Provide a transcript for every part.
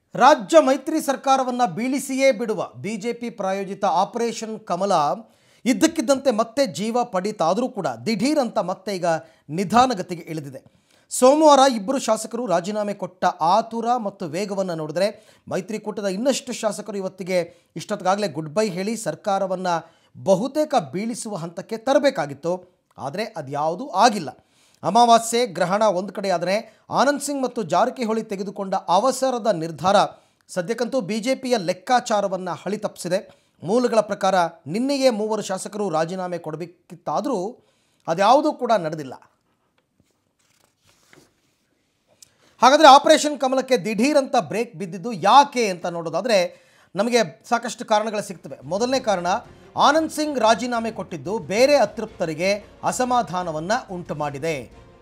ರಾಜ್ಯ ಮೈತ್ರಿ ಸರ್ಕಾರವನ್ನು ಬೀಳಿಸಿಯೇ ಬಿಡುವ ಬಿಜೆಪಿ ಪ್ರಾಯೋಜಿತ ಆಪರೇಷನ್ ಕಮಲ ಇದ್ದಕ್ಕಿದ್ದಂತೆ ಮತ್ತೆ ಜೀವ ಪಡೀತಾದರೂ ಕೂಡ ದಿಢೀರ್ ಅಂತ ಮತ್ತೆ ಈಗ ನಿಧಾನಗತಿಗೆ ಇಳಿದಿದೆ. ಸೋಮವಾರ ಇಬ್ಬರು ಶಾಸಕರು ರಾಜೀನಾಮೆ ಕೊಟ್ಟ ಆತುರ ಮತ್ತು ವೇಗವನ್ನು ನೋಡಿದರೆ ಮೈತ್ರಿಕೂಟದ ಇನ್ನಷ್ಟು ಶಾಸಕರು ಇವತ್ತಿಗೆ ಇಷ್ಟೊತ್ತಿಗಾಗಲೇ ಗುಡ್ ಬೈ ಹೇಳಿ ಸರ್ಕಾರವನ್ನು ಬಹುತೇಕ ಬೀಳಿಸುವ ಹಂತಕ್ಕೆ ತರಬೇಕಾಗಿತ್ತು. ಆದರೆ ಅದ್ಯಾವುದೂ ಆಗಿಲ್ಲ. ಅಮಾವಾಸ್ಯೆ ಗ್ರಹಣ ಒಂದು ಕಡೆ ಆದರೆ ಆನಂದ್ ಸಿಂಗ್ ಮತ್ತು ಜಾರಕಿಹೊಳಿ ತೆಗೆದುಕೊಂಡ ಅವಸರದ ನಿರ್ಧಾರ ಸದ್ಯಕ್ಕಂತೂ ಬಿಜೆಪಿಯ ಲೆಕ್ಕಾಚಾರವನ್ನು ಹಳಿ ತಪ್ಪಿಸಿದೆ. ಮೂಲಗಳ ಪ್ರಕಾರ ನಿನ್ನೆಯೇ ಮೂವರು ಶಾಸಕರು ರಾಜೀನಾಮೆ ಕೊಡಬೇಕಿತ್ತಾದರೂ ಅದ್ಯಾವುದೂ ಕೂಡ ನಡೆದಿಲ್ಲ. ಹಾಗಾದರೆ ಆಪರೇಷನ್ ಕಮಲಕ್ಕೆ ದಿಢೀರ್ ಅಂತ ಬ್ರೇಕ್ ಬಿದ್ದಿದ್ದು ಯಾಕೆ ಅಂತ ನೋಡೋದಾದರೆ ನಮಗೆ ಸಾಕಷ್ಟು ಕಾರಣಗಳು ಸಿಗ್ತವೆ. ಮೊದಲನೇ ಕಾರಣ, ಆನಂದ್ ಸಿಂಗ್ ರಾಜೀನಾಮೆ ಕೊಟ್ಟಿದ್ದು ಬೇರೆ ಅತೃಪ್ತರಿಗೆ ಅಸಮಾಧಾನವನ್ನು ಉಂಟು ಮಾಡಿದೆ.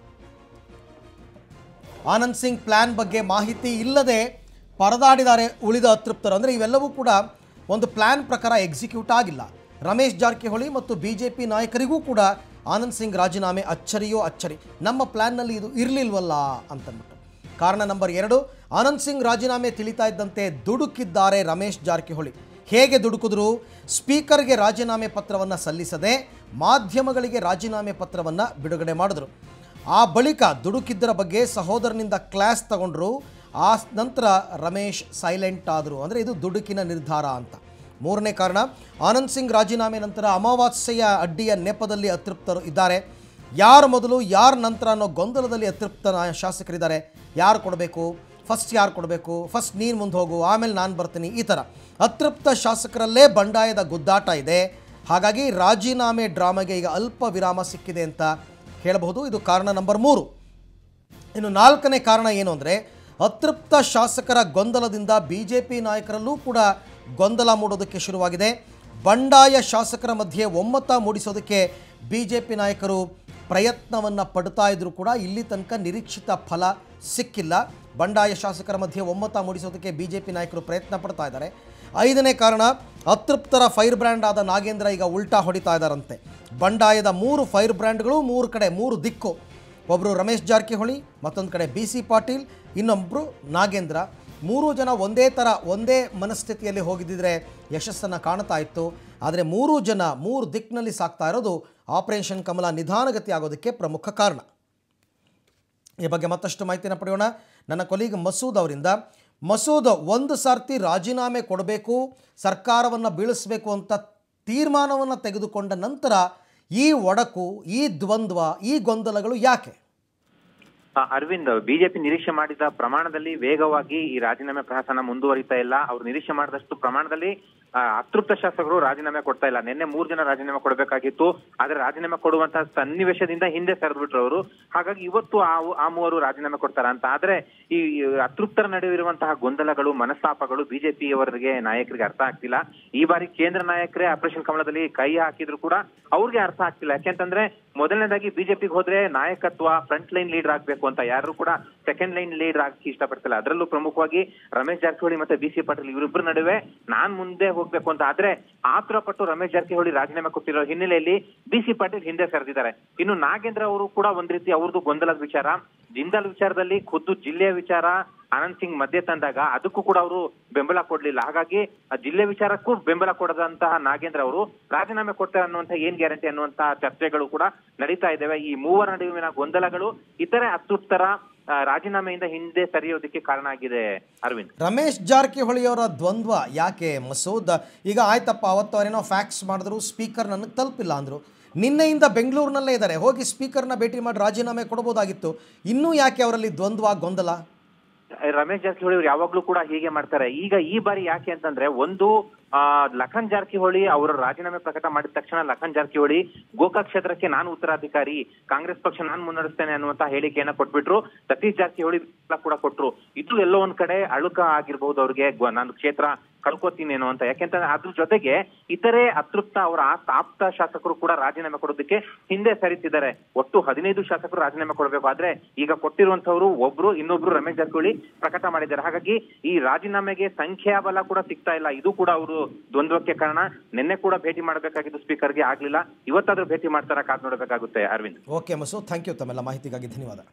ಆನಂದ್ ಸಿಂಗ್ ಪ್ಲಾನ್ ಬಗ್ಗೆ ಮಾಹಿತಿ ಇಲ್ಲದೆ ಪರದಾಡಿದ್ದಾರೆ ಉಳಿದ ಅತೃಪ್ತರು. ಅಂದರೆ ಇವೆಲ್ಲವೂ ಕೂಡ ಒಂದು ಪ್ಲಾನ್ ಪ್ರಕಾರ ಎಕ್ಸಿಕ್ಯೂಟ್ ಆಗಿಲ್ಲ. ರಮೇಶ್ ಜಾರಕಿಹೊಳಿ ಮತ್ತು ಬಿಜೆಪಿ ನಾಯಕರಿಗೂ ಕೂಡ ಆನಂದ್ ಸಿಂಗ್ ರಾಜೀನಾಮೆ ಅಚ್ಚರಿಯೋ ಅಚ್ಚರಿ. ನಮ್ಮ ಪ್ಲಾನ್ನಲ್ಲಿ ಇದು ಇರಲಿಲ್ವಲ್ಲ ಅಂತಂದ್ಬಿಟ್ಟು. ಕಾರಣ ನಂಬರ್ 2, ಆನಂದ್ ಸಿಂಗ್ ರಾಜೀನಾಮೆ ತಿಳಿತಾ ಇದ್ದಂತೆ ದುಡುಕಿದ್ದಾರೆ ರಮೇಶ್ ಜಾರಕಿಹೊಳಿ. ಹೇಗೆ ದುಡುಕಿದ್ರು? ಸ್ಪೀಕರ್ಗೆ ರಾಜೀನಾಮೆ ಪತ್ರವನ್ನು ಸಲ್ಲಿಸದೆ ಮಾಧ್ಯಮಗಳಿಗೆ ರಾಜೀನಾಮೆ ಪತ್ರವನ್ನು ಬಿಡುಗಡೆ ಮಾಡಿದ್ರು. ಆ ಬಳಿಕ ದುಡುಕಿದ್ದರ ಬಗ್ಗೆ ಸಹೋದರನಿಂದ ಕ್ಲಾಸ್ ತಗೊಂಡ್ರು. ಆ ನಂತರ ರಮೇಶ್ ಸೈಲೆಂಟ್ ಆದರು. ಅಂದರೆ ಇದು ದುಡುಕಿನ ನಿರ್ಧಾರ ಅಂತ. ಮೂರನೇ ಕಾರಣ, ಆನಂದ್ ಸಿಂಗ್ ರಾಜೀನಾಮೆ ನಂತರ ಅಮಾವಾಸ್ಯೆಯ ಅಡ್ಡಿಯ ನೆಪದಲ್ಲಿ ಅತೃಪ್ತರು ಇದ್ದಾರೆ. ಯಾರು ಮೊದಲು ಯಾರು ನಂತರ ಅನ್ನೋ ಗೊಂದಲದಲ್ಲಿ ಅತೃಪ್ತ ಶಾಸಕರಿದ್ದಾರೆ. ಯಾರು ಕೊಡಬೇಕು, ಫಸ್ಟ್ ಯಾರು ಕೊಡಬೇಕು, ಫಸ್ಟ್ ನೀನು ಮುಂದೆ ಹೋಗು, ಆಮೇಲೆ ನಾನು ಬರ್ತೀನಿ, ಈ ಥರ ಅತೃಪ್ತ ಶಾಸಕರಲ್ಲೇ ಬಂಡಾಯದ ಗುದ್ದಾಟ ಇದೆ. ಹಾಗಾಗಿ ರಾಜೀನಾಮೆ ಡ್ರಾಮಾಗೆ ಈಗ ಅಲ್ಪ ವಿರಾಮ ಸಿಕ್ಕಿದೆ ಅಂತ ಹೇಳಬಹುದು. ಇದು ಕಾರಣ ನಂಬರ್ 3. ಇನ್ನು 4ನೇ ಕಾರಣ ಏನು ಅಂದರೆ, ಅತೃಪ್ತ ಶಾಸಕರ ಗೊಂದಲದಿಂದ ಬಿಜೆಪಿ ನಾಯಕರಲ್ಲೂ ಕೂಡ ಗೊಂದಲ ಮೂಡೋದಕ್ಕೆ ಶುರುವಾಗಿದೆ. ಬಂಡಾಯ ಶಾಸಕರ ಮಧ್ಯೆ ಒಮ್ಮತ ಮೂಡಿಸೋದಕ್ಕೆ ಬಿಜೆಪಿ ನಾಯಕರು ಪ್ರಯತ್ನವನ್ನು ಪಡ್ತಾ ಇದ್ರೂ ಕೂಡ ಇಲ್ಲಿ ತನಕ ನಿರೀಕ್ಷಿತ ಫಲ ಸಿಕ್ಕಿಲ್ಲ. ಬಂಡಾಯ ಶಾಸಕರ ಮಧ್ಯೆ ಒಮ್ಮತ ಮೂಡಿಸೋದಕ್ಕೆ ಬಿಜೆಪಿ ನಾಯಕರು ಪ್ರಯತ್ನ ಪಡ್ತಾ ಇದ್ದಾರೆ. 5ನೇ ಕಾರಣ, ಅತೃಪ್ತರ ಫೈರ್ ಬ್ರ್ಯಾಂಡ್ ಆದ ನಾಗೇಂದ್ರ ಈಗ ಉಲ್ಟಾ ಹೊಡಿತಾ ಇದ್ದಾರಂತೆ. ಬಂಡಾಯದ 3 ಫೈರ್ ಬ್ರ್ಯಾಂಡ್ಗಳು 3 ಕಡೆ 3 ದಿಕ್ಕು. ಒಬ್ಬರು ರಮೇಶ್ ಜಾರಕಿಹೊಳಿ, ಮತ್ತೊಂದು ಕಡೆ BC ಪಾಟೀಲ್, ಇನ್ನೊಬ್ಬರು ನಾಗೇಂದ್ರ. 3 ಜನ ಒಂದೇ ಥರ ಒಂದೇ ಮನಸ್ಥಿತಿಯಲ್ಲಿ ಹೋಗಿದ್ದಿದ್ರೆ ಯಶಸ್ಸನ್ನು ಕಾಣ್ತಾ ಇತ್ತು. ಆದರೆ 3 ಜನ 3 ದಿಕ್ಕಿನಲ್ಲಿ ಸಾಕ್ತಾ ಇರೋದು ಆಪರೇಷನ್ ಕಮಲ ನಿಧಾನಗತಿ ಆಗೋದಕ್ಕೆ ಪ್ರಮುಖ ಕಾರಣ. ಈ ಬಗ್ಗೆ ಮತ್ತಷ್ಟು ಮಾಹಿತಿನ ಪಡೆಯೋಣ ನನ್ನ ಕೊಲೀಗ್ ಮಸೂದ್ ಅವರಿಂದ. ಮಸೂದ್, ಒಂದು ಸಾರ್ತಿ ರಾಜೀನಾಮೆ ಕೊಡಬೇಕು, ಸರ್ಕಾರವನ್ನು ಬೀಳಿಸಬೇಕು ಅಂತ ತೀರ್ಮಾನವನ್ನು ತೆಗೆದುಕೊಂಡ ನಂತರ ಈ ಒಡಕು, ಈ ದ್ವಂದ್ವ, ಈ ಗೊಂದಲಗಳು ಯಾಕೆ? ಅರವಿಂದ್, ಬಿಜೆಪಿ ನಿರೀಕ್ಷೆ ಮಾಡಿದ ಪ್ರಮಾಣದಲ್ಲಿ ವೇಗವಾಗಿ ಈ ರಾಜೀನಾಮೆ ಪ್ರಹಸನ ಮುಂದುವರಿತಾ ಇಲ್ಲ. ಅವರು ನಿರೀಕ್ಷೆ ಮಾಡಿದಷ್ಟು ಪ್ರಮಾಣದಲ್ಲಿ ಅತೃಪ್ತ ಶಾಸಕರು ರಾಜೀನಾಮೆ ಕೊಡ್ತಾ ಇಲ್ಲ. ನಿನ್ನೆ 3 ಜನ ರಾಜೀನಾಮೆ ಕೊಡಬೇಕಾಗಿತ್ತು, ಆದ್ರೆ ರಾಜೀನಾಮೆ ಕೊಡುವಂತಹ ಸನ್ನಿವೇಶದಿಂದ ಹಿಂದೆ ಸರಿದ್ಬಿಟ್ರು ಅವರು. ಹಾಗಾಗಿ ಇವತ್ತು ಆ 3 ರಾಜೀನಾಮೆ ಕೊಡ್ತಾರ ಅಂತ. ಆದ್ರೆ ಈ ಅತೃಪ್ತರ ನಡುವೆ ಇರುವಂತಹ ಗೊಂದಲಗಳು, ಮನಸ್ತಾಪಗಳು ಬಿಜೆಪಿಯವರಿಗೆ ನಾಯಕರಿಗೆ ಅರ್ಥ ಆಗ್ತಿಲ್ಲ. ಈ ಬಾರಿ ಕೇಂದ್ರ ನಾಯಕರೇ ಆಪರೇಷನ್ ಕಮಲದಲ್ಲಿ ಕೈ ಹಾಕಿದ್ರು ಕೂಡ ಅವ್ರಿಗೆ ಅರ್ಥ ಆಗ್ತಿಲ್ಲ. ಯಾಕೆಂತಂದ್ರೆ ಮೊದಲನೇದಾಗಿ ಬಿಜೆಪಿಗೆ ಹೋದ್ರೆ ನಾಯಕತ್ವ ಫ್ರಂಟ್ ಲೈನ್ ಲೀಡರ್ ಆಗ್ಬೇಕು ಅಂತ, ಯಾರು ಕೂಡ ಸೆಕೆಂಡ್ ಲೈನ್ ಲೀಡರ್ ಆಗಿ ಇಷ್ಟಪಡ್ತಿಲ್ಲ. ಅದರಲ್ಲೂ ಪ್ರಮುಖವಾಗಿ ರಮೇಶ್ ಜಾರಕಿಹೊಳಿ ಮತ್ತೆ BC ಪಾಟೀಲ್ ಇವರಿಬ್ಬರ ನಡುವೆ ನಾನ್ ಮುಂದೆ ಹೋಗ್ಬೇಕು ಅಂತ. ಆದ್ರೆ ಆತುರ ಪಟ್ಟು ರಮೇಶ್ ಜಾರಕಿಹೊಳಿ ರಾಜೀನಾಮೆ ಕೊಟ್ಟಿರೋ ಹಿನ್ನೆಲೆಯಲ್ಲಿ BC ಪಾಟೀಲ್ ಹಿಂದೆ ಸರಿದಿದ್ದಾರೆ. ಇನ್ನು ನಾಗೇಂದ್ರ ಅವರು ಕೂಡ ಒಂದ್ ರೀತಿ ಅವ್ರದ್ದು ಗೊಂದಲದ ವಿಚಾರ. ಜಿಂದಾಲ್ ವಿಚಾರದಲ್ಲಿ ಖುದ್ದು ಜಿಲ್ಲೆಯ ವಿಚಾರ ಆನಂದ್ ಸಿಂಗ್ ಮಧ್ಯೆ ತಂದಾಗ ಅದಕ್ಕೂ ಕೂಡ ಅವರು ಬೆಂಬಲ ಕೊಡ್ಲಿಲ್ಲ. ಹಾಗಾಗಿ ಜಿಲ್ಲೆ ವಿಚಾರಕ್ಕೂ ಬೆಂಬಲ ಕೊಡದಂತಹ ನಾಗೇಂದ್ರ ಅವರು ರಾಜೀನಾಮೆ ಕೊಡ್ತಾರೆ ಅನ್ನುವಂಥ ಏನ್ ಗ್ಯಾರಂಟಿ ಅನ್ನುವಂತಹ ಚರ್ಚೆಗಳು ಕೂಡ ನಡೀತಾ ಇದ್ದಾವೆ. ಈ ಮೂವರ ನಡುವಿನ ಗೊಂದಲಗಳು ಇತರೆ ಅತೃಪ್ತರ ರಾಜೀನಾಮೆಯಿಂದ ಹಿಂದೆ ಸರಿಯೋದಕ್ಕೆ ಕಾರಣ ಆಗಿದೆ. ಅರವಿಂದ್, ರಮೇಶ್ ಜಾರಕಿಹೊಳಿ ಅವರ ದ್ವಂದ್ವ ಯಾಕೆ ಮಸೂದ್? ಈಗ ಆಯ್ತಪ್ಪ, ಅವತ್ತು ಅವರೇನೋ ಫ್ಯಾಕ್ಸ್ ಮಾಡಿದ್ರು, ಸ್ಪೀಕರ್ ನನಗೆ ತಲುಪಿಲ್ಲ ಅಂದರು. ನಿನ್ನೆಯಿಂದ ಬೆಂಗಳೂರಿನಲ್ಲೇ ಇದ್ದಾರೆ, ಹೋಗಿ ಸ್ಪೀಕರ್ನ ಭೇಟಿ ಮಾಡಿ ರಾಜೀನಾಮೆ ಕೊಡಬಹುದಾಗಿತ್ತು. ಇನ್ನೂ ಯಾಕೆ ಅವರಲ್ಲಿ ದ್ವಂದ್ವ, ಗೊಂದಲ? ರಮೇಶ್ ಜಾರಕಿಹೊಳಿ ಅವರು ಯಾವಾಗ್ಲೂ ಕೂಡ ಹೀಗೆ ಮಾಡ್ತಾರೆ. ಈಗ ಈ ಬಾರಿ ಯಾಕೆ ಅಂತಂದ್ರೆ, ಒಂದು ಲಖನ್ ಜಾರಕಿಹೊಳಿ ಅವರ ರಾಜೀನಾಮೆ ಪ್ರಕಟ ಮಾಡಿದ ತಕ್ಷಣ ಲಖನ್ ಜಾರಕಿಹೊಳಿ ಗೋಕಾಕ್ ಕ್ಷೇತ್ರಕ್ಕೆ ನಾನು ಉತ್ತರಾಧಿಕಾರಿ, ಕಾಂಗ್ರೆಸ್ ಪಕ್ಷ ನಾನು ಮುನ್ನಡೆಸ್ತೇನೆ ಅನ್ನುವಂತ ಹೇಳಿಕೆಯನ್ನ ಕೊಟ್ಬಿಟ್ರು. ಸತೀಶ್ ಜಾರಕಿಹೊಳಿ ಕೂಡ ಕೊಟ್ರು. ಇದು ಎಲ್ಲೋ ಒಂದ್ ಕಡೆ ಅಳುಕ ಆಗಿರ್ಬಹುದು ಅವ್ರಿಗೆ, ನಾನು ಕ್ಷೇತ್ರ ಕಳ್ಕೊತೀನೇನೋ ಅಂತ. ಯಾಕೆಂತಂದ್ರೆ ಅದ್ರ ಜೊತೆಗೆ ಇತರೆ ಅತೃಪ್ತ ಅವರ ಆಪ್ತ ಶಾಸಕರು ಕೂಡ ರಾಜೀನಾಮೆ ಕೊಡೋದಕ್ಕೆ ಹಿಂದೆ ಸರಿತಿದ್ದಾರೆ. ಒಟ್ಟು 15 ಶಾಸಕರು ರಾಜೀನಾಮೆ ಕೊಡಬೇಕು. ಆದ್ರೆ ಈಗ ಕೊಟ್ಟಿರುವಂತವ್ರು ಒಬ್ರು, ಇನ್ನೊಬ್ರು ರಮೇಶ್ ಜಾರಕಿಹೊಳಿ ಪ್ರಕಟ ಮಾಡಿದ್ದಾರೆ. ಹಾಗಾಗಿ ಈ ರಾಜೀನಾಮೆಗೆ ಸಂಖ್ಯಾಬಲ ಕೂಡ ಸಿಗ್ತಾ ಇಲ್ಲ. ಇದು ಕೂಡ ಅವರು ದ್ವಂದ್ವಕ್ಕೆ ಕಾರಣ. ನಿನ್ನೆ ಕೂಡ ಭೇಟಿ ಮಾಡಬೇಕಾಗಿದ್ದು ಸ್ಪೀಕರ್ಗೆ ಆಗ್ಲಿಲ್ಲ. ಇವತ್ತಾದ್ರೂ ಭೇಟಿ ಮಾಡ್ತಾರ, ಕಾದ್ ನೋಡಬೇಕಾಗುತ್ತೆ. Arvind, okay Masood, thank you. ತಮ್ಮೆಲ್ಲ ಮಾಹಿತಿಗಾಗಿ ಧನ್ಯವಾದ.